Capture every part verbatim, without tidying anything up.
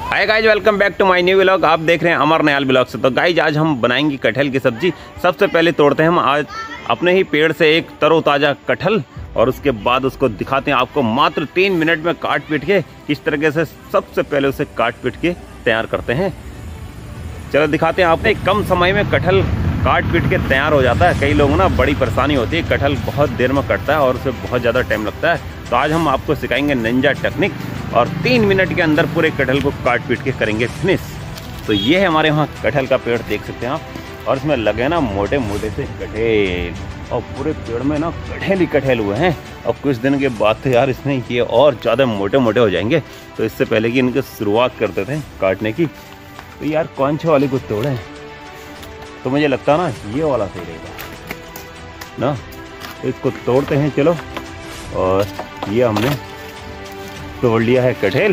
Hi guys, welcome back to my new vlog. आप देख रहे हैं अमर नयाल व्लॉग से। तो गाइज आज हम बनाएंगे कटहल की सब्जी। सबसे पहले तोड़ते हैं हम आज अपने ही पेड़ से एक तरोताज़ा कटहल और उसके बाद उसको दिखाते हैं आपको मात्र तीन मिनट में काट पीट के किस तरीके से सबसे पहले उसे काट पीट के तैयार करते हैं। चलो दिखाते हैं आपने। कम समय में कटहल काट पीट के तैयार हो जाता है। कई लोगों ना बड़ी परेशानी होती है, कटहल बहुत देर में कटता है और उसे बहुत ज़्यादा टाइम लगता है। तो आज हम आपको सिखाएंगे निंजा टेक्निक और तीन मिनट के अंदर पूरे कटहल को काट पीट के करेंगे फिनिश। तो ये है हमारे वहाँ कटहल का पेड़, देख सकते हैं आप। और इसमें लगे ना मोटे मोटे से कटहल और पूरे पेड़ में ना कटहल ही कटहल हुए हैं। और कुछ दिन के बाद तो यार इसमें ये और ज़्यादा मोटे मोटे हो जाएंगे। तो इससे पहले कि इनकी शुरुआत करते थे काटने की, तो यार कौन से वाले को तोड़े, तो मुझे लगता है ना ये वाला सही रहेगा ना। तो इसको तोड़ते हैं चलो। और ये हमने तोड़ लिया है कटहल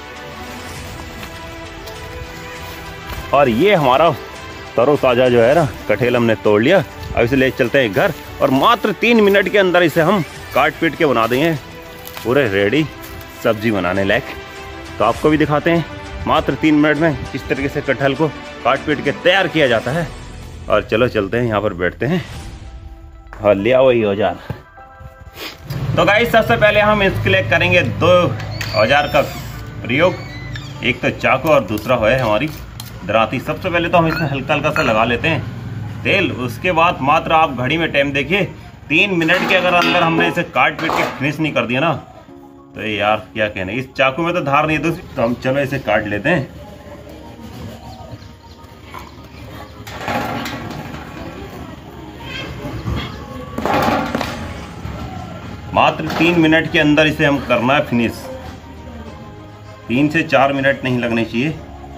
और ये हमारा तरोताज़ा जो है ना कटहल हमने तोड़ लिया। अब इसे ले चलते हैं घर और मात्र तीन मिनट के अंदर इसे हम काट पीट के बना देंगे पूरे रेडी सब्जी बनाने लायक। तो आपको भी दिखाते हैं मात्र तीन मिनट में किस तरीके से कटहल को काट पीट के तैयार किया जाता है। और चलो चलते हैं, यहाँ पर बैठते हैं और लिया वही औजार। तो गाइस सबसे पहले हम इसके लिए करेंगे दो औजार का प्रयोग, एक तो चाकू और दूसरा है हमारी दराती। सबसे पहले तो हम इसमें हल्का हल्का सा लगा लेते हैं तेल। उसके बाद मात्र आप घड़ी में टाइम देखिए, तीन मिनट के अगर अंदर हमने इसे काट पीट के फिनिश नहीं कर दिया ना, तो यार क्या कहने। इस चाकू में तो धार नहीं है दूसरी, तो हम चलो इसे काट लेते हैं। मात्र तीन मिनट के अंदर इसे हम करना है फिनिश। तीन से चार मिनट नहीं लगने चाहिए।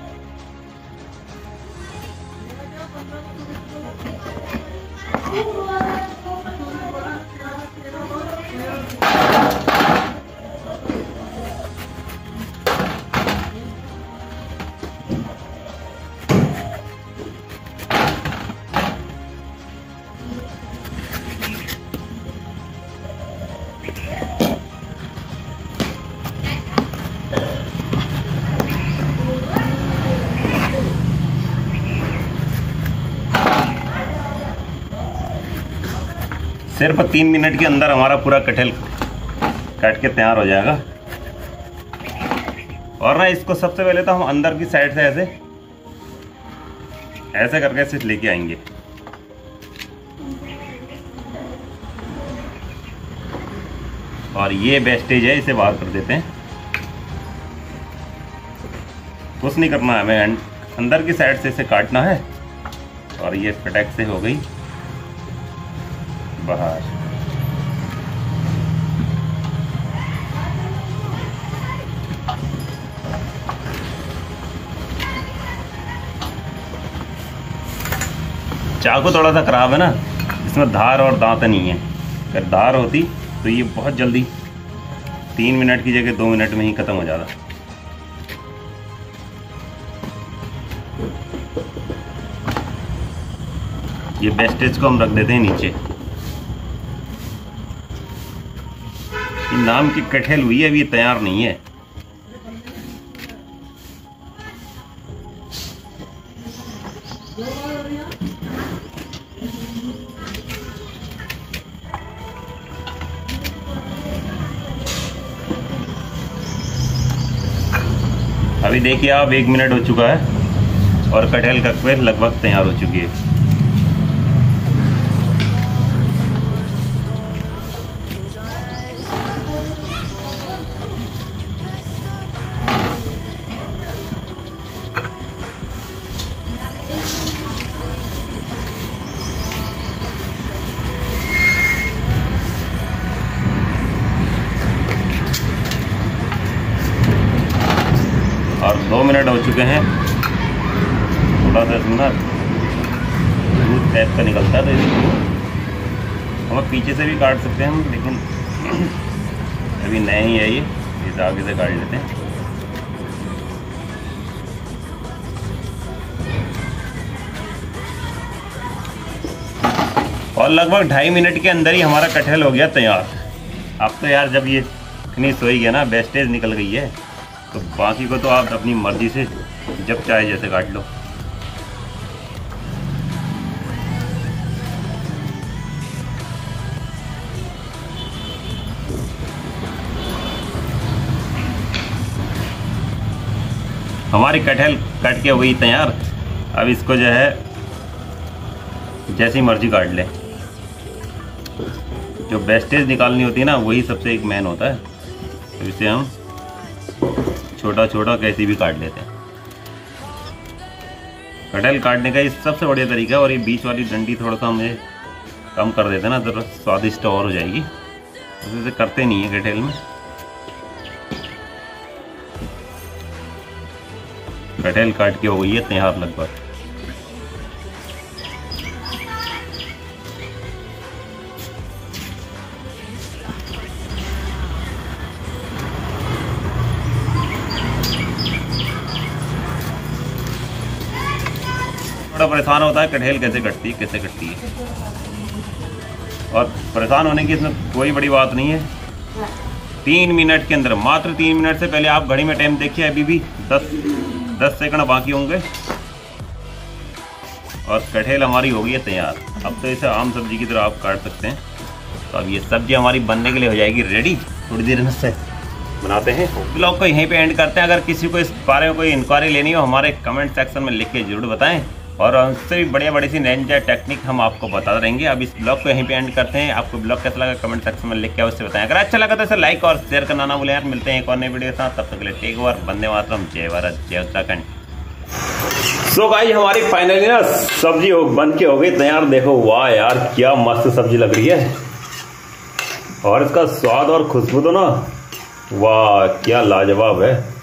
सिर्फ तीन मिनट के अंदर हमारा पूरा कटहल काट के तैयार हो जाएगा। और ना इसको सबसे पहले तो हम अंदर की साइड से ऐसे ऐसे करके इसे लेके आएंगे। और ये वेस्टेज है, इसे बाहर कर देते हैं। कुछ नहीं करना है, हमें अंदर की साइड से इसे काटना है। और ये फटक से हो गई बाहर। चाकू थोड़ा सा खराब है ना, इसमें धार और दांत नहीं है। अगर धार होती तो ये बहुत जल्दी तीन मिनट की जगह दो मिनट में ही खत्म हो जाता। ये वेस्टेज को हम रख देते हैं नीचे। नाम की कटहल हुई है, अभी तैयार नहीं है। अभी देखिए आप, एक मिनट हो चुका है और कटहल का पेड़ लगभग तैयार हो चुकी है। और दो मिनट हो चुके हैं। थोड़ा सा इसमें ना दूध टाइप का निकलता है, तो इसको हम पीछे से भी काट सकते हैं हम, लेकिन अभी नहीं है ये, इस आगे से काट लेते हैं। और लगभग ढाई मिनट के अंदर ही हमारा कटहल हो गया तैयार। अब तो यार जब ये फिनिश हो ही गया ना, वेस्टेज निकल गई है, तो बाकी को तो आप अपनी मर्जी से जब चाहे जैसे काट लो। हमारी कटहल कट के हो गई तैयार। अब इसको जो है जैसी मर्जी काट ले। जो वेस्टेज निकालनी होती है ना, वही सबसे एक मेन होता है। तो इसे हम छोटा छोटा कैसे भी काट लेते हैं। कटहल काटने का ये सबसे बढ़िया तरीका है। और ये बीच वाली डंडी थोड़ा सा हमें कम कर देते हैं ना, तो स्वादिष्ट और हो जाएगी। तो इसे करते नहीं है कटहल में। कटहल काट के हो गई है तैयार लगभग। थोड़ा परेशान होता है कटहल कैसे कटती है कैसे कटती है। और परेशान होने की इसमें कोई बड़ी बात नहीं है। तीन मिनट के अंदर, मात्र तीन मिनट से पहले आप घड़ी में टाइम देखिए, अभी भी दस दस सेकंड बाकी होंगे और कटहल हमारी हो गई है तैयार। अब तो इसे आम सब्जी की तरह आप काट सकते हैं। तो अब ये सब्जी हमारी बनने के लिए हो जाएगी रेडी। थोड़ी देर में से बनाते हैं। ब्लॉग को यहीं पे एंड करते हैं। अगर किसी को इस बारे में कोई इंक्वायरी लेनी हो, हमारे कमेंट सेक्शन में लिख के जरूर बताएं। और उससे भी बढ़िया बड़ी सी निंजा टेक्निक हम आपको बता रहेंगे। अब इस ब्लॉग को यहीं पे एंड करते हैं। आपको ब्लॉग कैसा लगा कमेंट सेक्शन में लिख के अवश्य बताएं। अगर अच्छा लगा तो इसे लाइक और शेयर करना ना भूलें यार। मिलते हैं एक और नई वीडियो के साथ, तब तक के लिए टेक ओवर, वंदे मातरम, जय भारत, जय उत्तराखंड। सो गाइस हमारी फाइनली ना सब्जी हो बन के हो गई तैयार। देखो वाह यार क्या मस्त सब्जी लग रही है। और इसका स्वाद और खुशबू तो ना वाह क्या लाजवाब है।